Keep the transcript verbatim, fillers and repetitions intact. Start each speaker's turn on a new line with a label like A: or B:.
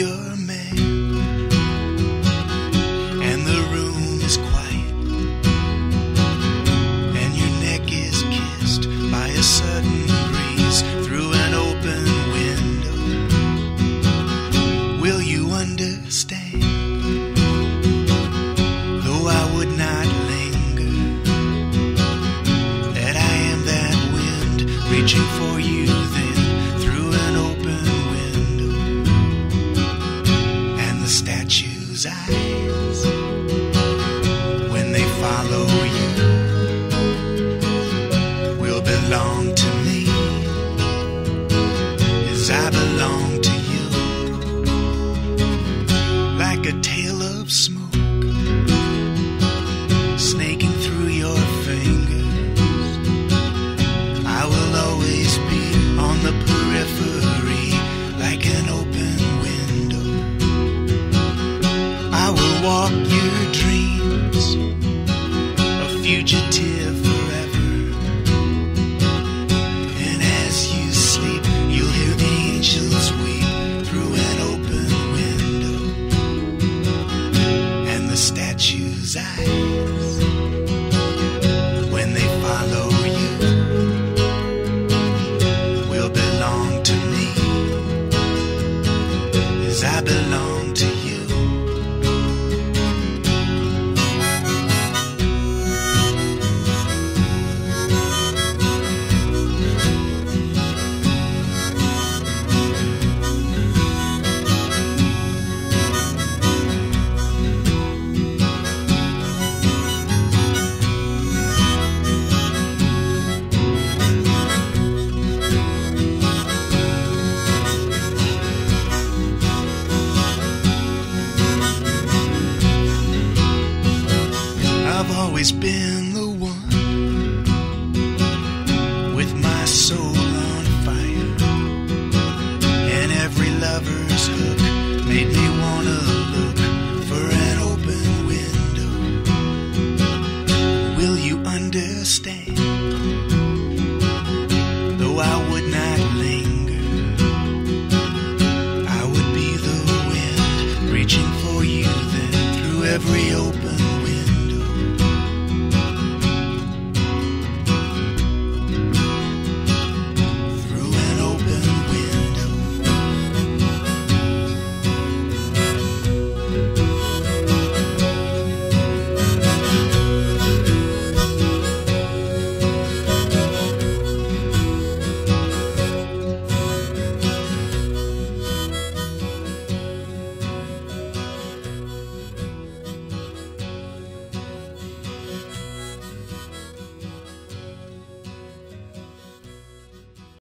A: your man, and the room is quiet, and your neck is kissed by a sudden breeze through an open window. Will you understand? Though I would not linger, that I am that wind reaching for you then through an open window. And the statue's eyes, when they follow you, will belong to me as I belong to you. Like a tail of smoke snaking through your fingers, I will always be on the periphery like an open window. I will walk your dreams, a fugitive forever. And as you sleep, you'll hear angels weep through an open window. And the statue's eyes, when they follow you, will belong to me as I belong to you. I've always been the one with my soul on fire, and every lover's hook made me wanna look for an open window. Will you understand? Though I would not linger, I would be the wind reaching for you then through every open